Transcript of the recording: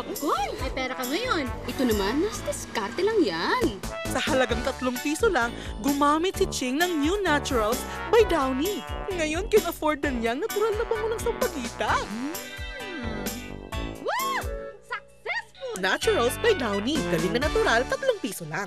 Goy, may pera ka ngayon. Ito naman, nas diskarte lang yan. Sa halagang 3 piso lang, gumamit si Ching ng New Naturals by Downy. Ngayon, can-afford na niyang natural na bango ng sampagita. Woo! Successful! Naturals by Downy. Galing na natural, 3 piso lang.